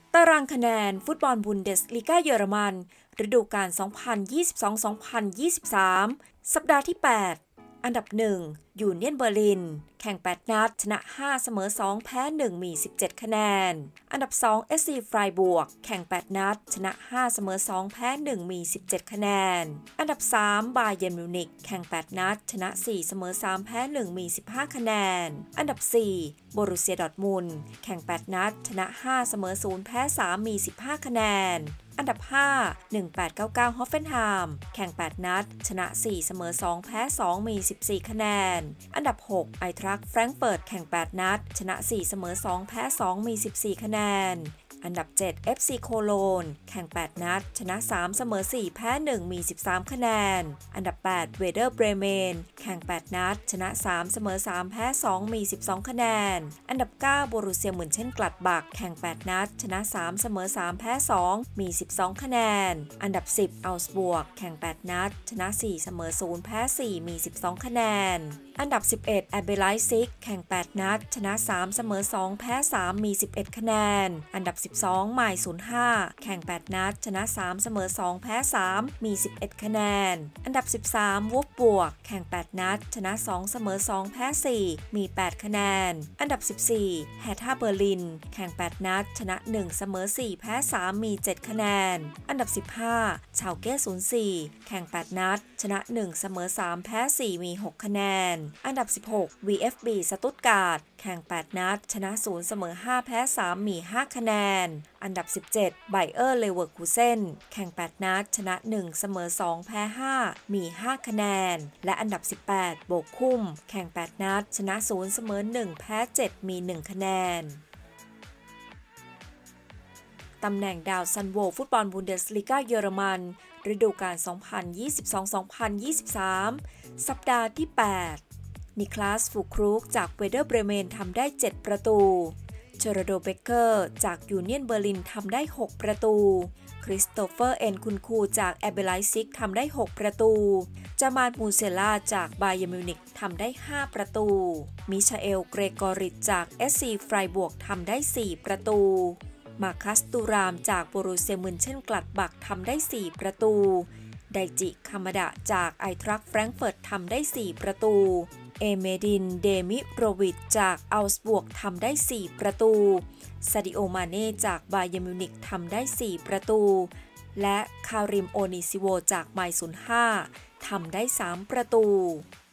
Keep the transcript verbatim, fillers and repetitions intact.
ตารางคะแนนฟุตบอลบุนเดสลีกาเยอรมันฤดูกาล สองพันยี่สิบสอง สองพันยี่สิบสาม สัปดาห์ที่ แปด อันดับ หนึ่ง ยูเนียนเบอร์ลิน แข่ง แปด นัด ชนะ ห้า เสมอ สอง แพ้ หนึ่ง มี สิบเจ็ด คะแนน อันดับ สอง เอส ซี ไฟร์บวก แข่ง แปด นัด ชนะ ห้า เสมอ สอง แพ้ หนึ่ง มี สิบเจ็ด คะแนน อันดับ สาม บาเยิร์นมิวนิก แข่ง แปด นัด ชนะ สี่ เสมอ สาม แพ้ หนึ่ง มี สิบห้า คะแนน อันดับ สี่ โบรุเซีย ดอร์ทมุนด์ แข่ง แปด นัด ชนะ ห้า เสมอ ศูนย์ แพ้ สาม มี สิบห้า คะแนน อันดับ ห้า หนึ่งแปดเก้าเก้า ฮอฟเฟนไฮม์ แข่ง แปด นัด ชนะ สี่ เสมอ สอง แพ้ สอง มี สิบสี่ คะแนน อันดับ หก ไอทรัคแฟรงก์เฟิร์ต แข่ง แปด นัด ชนะ สี่ เสมอ สอง แพ้ สอง มี สิบสี่ คะแนน อันดับ เจ็ด เอฟ ซี โคโลน แข่ง แปด นัด ชนะ สาม เสมอ สี่ แพ้ หนึ่ง มี สิบสาม คะแนน อันดับ แปด เวเดอร์เบรเมน แข่ง แปด นัด ชนะ สาม เสมอ สาม แพ้ สอง มี สิบสอง คะแนน อันดับ เก้า โบรุเซีย เหมือนเช่นกลัดบัก แข่ง แปด นัด ชนะ สาม เสมอ สาม แพ้ สอง มี สิบสอง คะแนน อันดับ สิบ อัลส์บวก แข่ง แปด นัด ชนะ สี่ เสมอ ศูนย์ แพ้ สี่ มี สิบสอง คะแนน อันดับ สิบเอ็ด แอร์เบไลซิก แข่ง แปด นัด ชนะ สาม เสมอ สอง แพ้ สาม มี สิบเอ็ด คะแนน อันดับ สิบสอง ไมล์ ศูนย์ห้า แข่ง แปด นัด ชนะ สาม เสมอ สอง แพ้ สาม มี สิบเอ็ด คะแนน อันดับ สิบสาม วูฟบวก แข่ง แปด นัด ชนะ สอง เสมอ สอง แพ้ สี่ มี แปด คะแนน อันดับ สิบสี่ แฮท่าเบอร์ลิน แข่ง แปด นัด ชนะ หนึ่ง เสมอ สี่ แพ้ สาม มี เจ็ด คะแนน อันดับ สิบห้า ชาวเก้ ศูนย์สี่ แข่ง แปด นัด ชนะ หนึ่ง เสมอ สาม แพ้ สี่ มี หก คะแนน อันดับ สิบหก วี เอฟ บี สตุตการ์ด แข่ง แปด นัด ชนะ ศูนย์ เสมอ ห้า แพ้ สาม มี ห้า คะแนน อันดับ สิบเจ็ด ไบเออร์เลเวอร์คูเซน แข่ง แปด นัด ชนะ หนึ่ง เสมอ สอง แพ้ ห้า มี ห้า คะแนน และอันดับ สิบแปด โบกคุม แข่ง แปด นัด ชนะ ศูนย์ เสมอ หนึ่ง แพ้ เจ็ด มี หนึ่ง คะแนน ตำแหน่งดาวซันโวฟุตบอลบุนเดสลีกาเยอรมันฤดูกาล สองพันยี่สิบสอง สองพันยี่สิบสาม สัปดาห์ที่ แปด นิคลาส ฟูครูกจากเวเดอร์เบรเมนทำได้ เจ็ด ประตูเชอร์โดเบเกอร์จากยูเนียนเบอร์ลินทำได้ หก ประตู คริสโตเฟอร์ เอ็นคุนคูจากแอร์เบไลซิกทำได้ หก ประตู จามานมูเซล่าจากบาเยิร์นมิวนิกทำได้ ห้า ประตู มิชาเอล เกรกอริชจาก เอส ซี ไฟร์บวกทำได้ สี่ ประตูมาคัสตูรามจากโบรุเซีย มุนเช่นกลัดบักทำได้ สี่ ประตูไดจิ คามาดะจากไอทรัคแฟรงก์เฟิร์ตทำได้ สี่ ประตูเอเมดิน เดมิโรวิชจากอัลส์บวกทำได้ สี่ ประตูซาดิโอ มาเน่จากบาเยิร์นมิวนิกทำได้ สี่ ประตูและคาริม โอนิซิโวจากไมล์ ศูนย์ห้า ทำได้ สาม ประตู